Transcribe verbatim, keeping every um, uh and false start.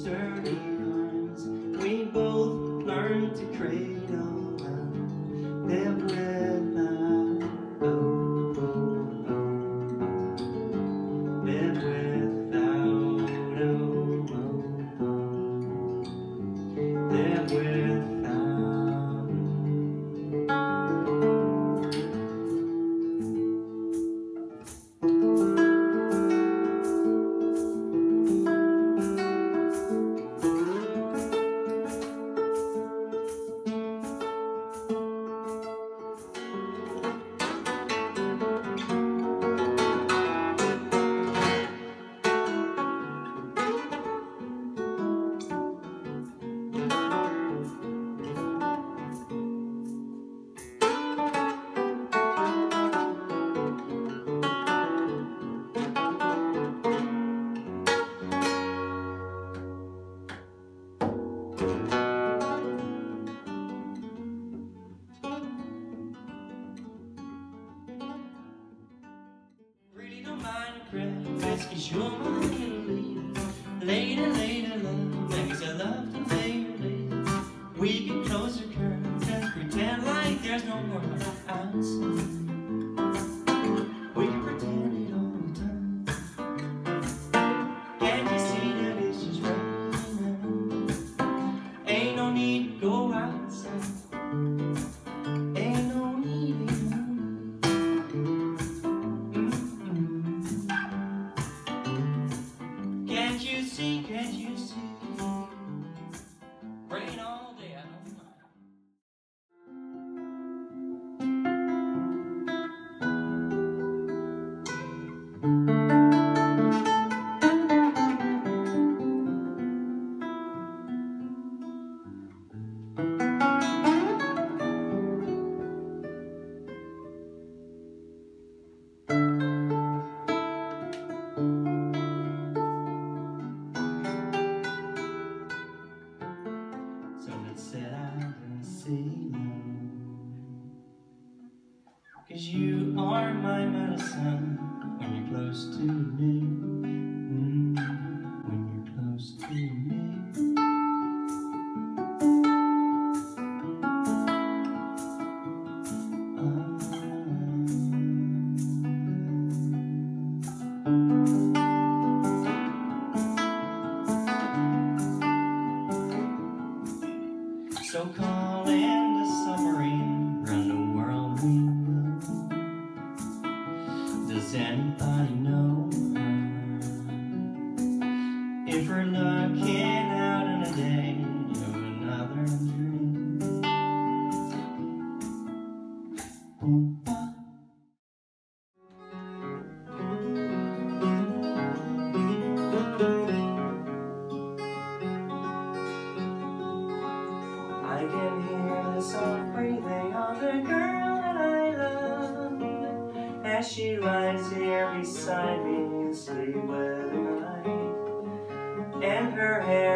sturdy arms. We both learned to cradle and live without, oh, oh, oh. Live without, oh, oh, oh. Live without. Cause you're my little lady, lady, lady, love. Because I love to lay your lady. We get closer, curtains, and pretend like there's no world outside. We can pretend it all the time. Can't you see that it's just right now? Ain't no need to go outside. Ain't no need, ain't no Can't you see, can't you see? Rain all day, I don't mind. So let's set out and see love. Cause you are my medicine when you're close to me. Mm, when you're close to me. So call in the submarine, run the world we will. Does anybody know her? If we're looking out in a day of another dream. I can hear the soft breathing of the girl that I love as she lies here beside me asleep with the night, and her hair